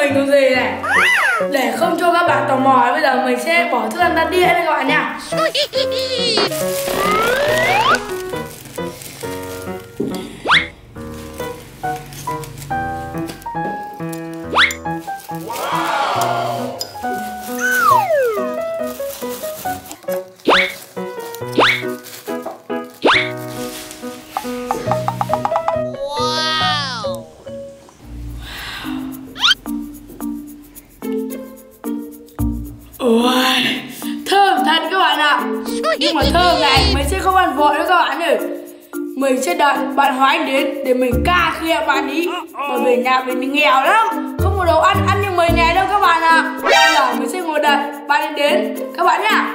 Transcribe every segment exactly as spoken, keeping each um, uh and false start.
mình còn gì này. Để không cho các bạn tò mò, bây giờ mình sẽ bỏ thức ăn ra đĩa đây các bạn nha. Ôi, thơm thật các bạn ạ. Nhưng mà thơm này mình sẽ không ăn vội đâu các bạn ơi. Mình sẽ đợi bạn Hóa Anh đến để mình ca khe bạn ý. Bởi vì nhà mình nghèo lắm, không có đồ ăn ăn như mình này đâu các bạn ạ. Bây giờ mình sẽ ngồi đợi bạn ấy đến các bạn nhá.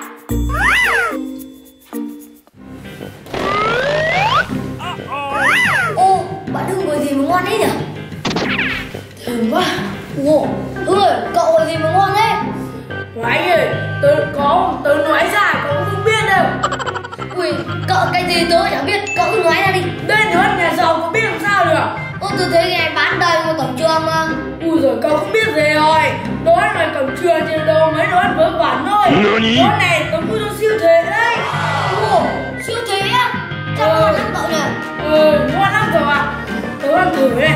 Ô, bạn Hưng có gì mà ngon đấy nhỉ? Thơm quá. Ồ, Hưng ơi, cậu có gì mà ngon đấy? Hóa Anh ơi, tớ có, tớ nói ra cậu cũng không biết đâu. Ui, cậu cái gì tớ chẳng biết, cậu cứ nói ra đi. Đây đồ ăn nhà giàu có biết làm sao được. Ô, tôi thấy ngày bán đầy ngoài cổng trường mà. Ui rồi cậu không biết gì rồi. Đồ ăn ngoài cổng trường chỉ là đồ mấy đồ ăn vớ vẩn thôi. Đồ ăn này tớ mua trong siêu thị đấy. Ồ, siêu thị á? Chắc Ừ. ngon lắm cậu nhỉ? Ừ, ngon lắm rồi ạ. Tớ ăn thử đây.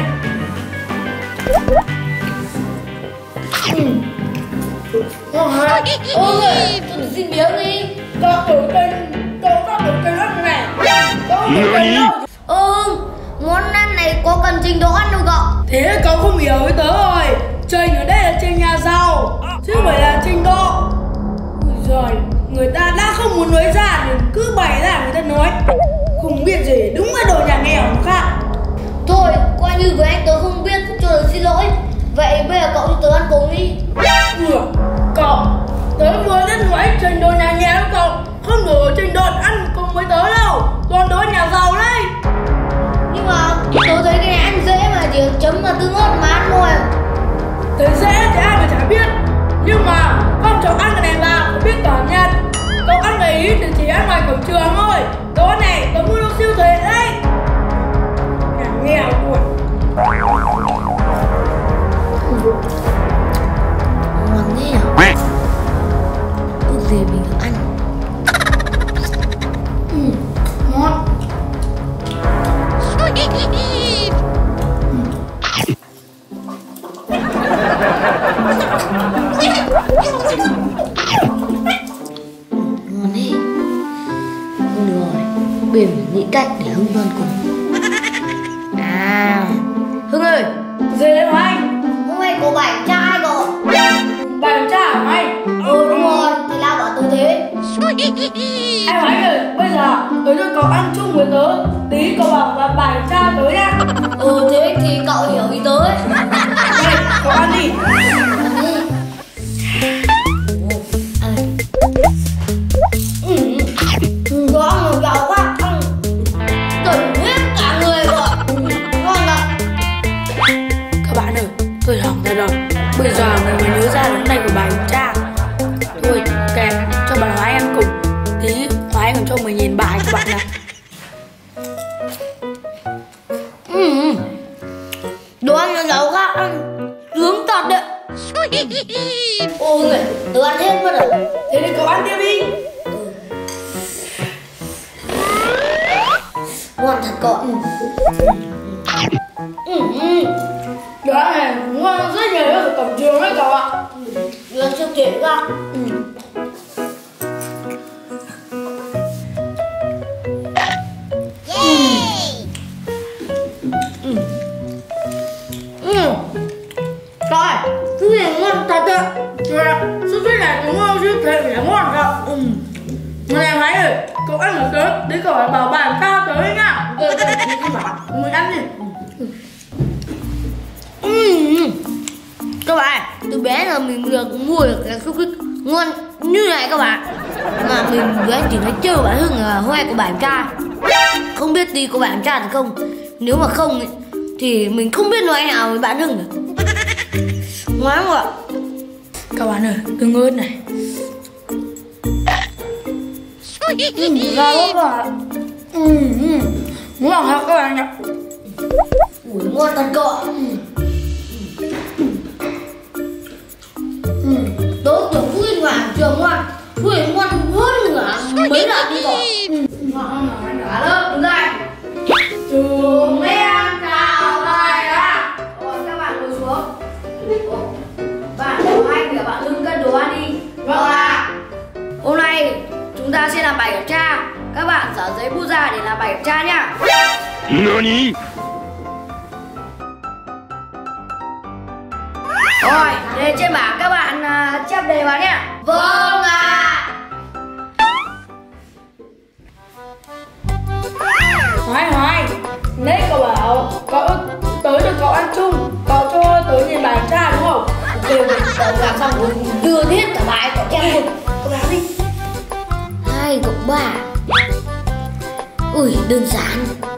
Ừ. Ngon hả? Ôi ơi, tôi được xin miếng đi. Cậu thử tên, cậu có thử tên ăn này. Cậu thử tên đâu. Ừ, món ăn này có cần trình độ ăn đâu cậu. Thế cậu không hiểu với tớ rồi. Trình ở đây là trình nhà giàu, chứ không phải là trình độ. Ui giời, người ta đã không muốn nói ra thì cứ bày ra người ta nói. Không biết gì, đúng là đồ nhà nghèo nó khác. Thôi, coi như với anh tớ không biết, cho tớ xin lỗi. Vậy bây giờ cậu cho tớ ăn cùng đi. Ủa, cậu, tớ vừa đến nói trình độ nhà nghèo cậu. Không đủ trình độ ăn cùng với tớ đâu. Toàn đồ nhà giàu đấy. Nhưng mà tớ thấy cái này ăn dễ mà, chỉ chấm vào tương ớt mà ăn thôi. Thế dễ thì ai mà chả biết. Nhưng mà con cháu ăn cái này vào phải biết cảm nhận. Cậu ăn cái ý thì chỉ ăn ngoài cổng trường thôi. Đồ này tớ mua trong siêu thị đấy. Nhà nghèo buồn. Ngon thế nhỉ? Ước gì mình được ăn. Ừ, ngon. Ngon thế. Không được rồi, bây giờ mình nghĩ cách để Hưng ăn cùng. À, Hưng ơi. Gì đấy hả anh? Hôm nay có bảy trai rồi. Bài kiểm tra hả anh? Ừ đúng rồi, thầy Lao bảo tôi thế. Anh Hóa ơi, bây giờ tớ cho cậu ăn chung với tớ. Tí cậu bảo là bài kiểm tra tớ nhá. Ừ thế thì cậu hiểu ý tớ ấy. Đây, cậu ăn đi. Có ăn một gạo quá, ăn tỉnh hết cả người rồi. Ngon thật. Các bạn ơi, tôi hỏng rồi rồi. Bây giờ mình mới nhớ ra đến này của bài kiểm tra. Thôi, kệ, cho bà Hóa Anh ăn cùng. Tí Hóa Anh còn cho mình nhìn bài các bạn nào. Ừ. Đồ ăn là giàu quá, ăn sướng thật đấy. Ôi người, tớ ăn hết mất rồi. Thế thì cậu ăn tiếp đi. Ngon thật cậu. Ừ. Ừ. Đồ ăn này ngon rất nhiều ở cổng trường đấy cậu ạ. Đưa siêu thị ra. Ừ. Ừ. Ừ. Trời, cái gì ngon thật ạ. Dạ, súp vít này cũng ngon chứ, thế phải ngon thật. Ừ. Mà này Hóa ơi, cậu ăn một tớ, đấy cậu phải bảo bài cao tới nhá. Rồi, rồi, Đi bảo, mình ăn đi. Ừ. Các bạn, từ bé là mình được mua được cái xúc xích ngon như này các bạn. Mà mình với anh chỉ nói chơi bạn Hưng là hoe của bạn trai. Không biết đi có bạn trai được không. Nếu mà không ấy, thì mình không biết nói nào với bạn Hưng được. Ngoan không ạ? Các bạn ơi, tương ớt này. Ừ, ngon quá các bạn. Ừ, ừ. Ngon thật các bạn ạ. Ui, ngon thật cậu ạ. Nani? Rồi, để trên bảng các bạn uh, chép đề vào nhé. Vâng ạ. Hoài Hoài, nãy cậu bảo cậu tới cho cậu ăn chung, cậu cho tới nhìn bài tra đúng không? Đều cậu làm xong rồi đưa hết cả bài cậu em rồi. Cậu làm đi. Hai cộng ba. Ui, đơn giản.